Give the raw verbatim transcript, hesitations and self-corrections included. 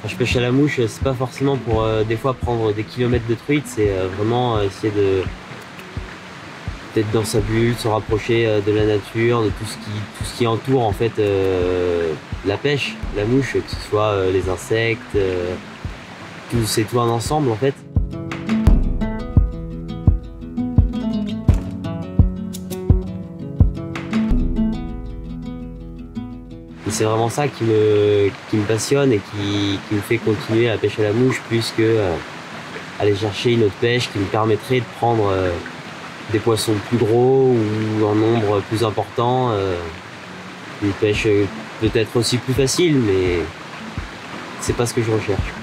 Quand je pêche à la mouche, c'est pas forcément pour euh, des fois prendre des kilomètres de truite, c'est euh, vraiment essayer de d'être dans sa bulle, se rapprocher euh, de la nature, de tout ce qui, tout ce qui entoure en fait euh, la pêche, la mouche, que ce soit euh, les insectes, euh, tout, c'est tout un ensemble en fait. Et c'est vraiment ça qui me, qui me passionne et qui, qui me fait continuer à pêcher à la mouche plus que euh, aller chercher une autre pêche qui me permettrait de prendre euh, des poissons plus gros ou en nombre plus important. Euh, une pêche peut-être aussi plus facile, mais c'est pas ce que je recherche.